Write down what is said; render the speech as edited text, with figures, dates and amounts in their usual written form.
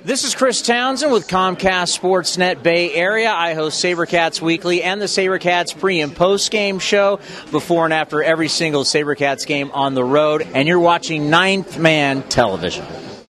This is Chris Townsend with Comcast Sportsnet Bay Area. I host SaberCats Weekly and the SaberCats pre- and post-game show before and after every single SaberCats game on the road. And you're watching Ninth Man Television.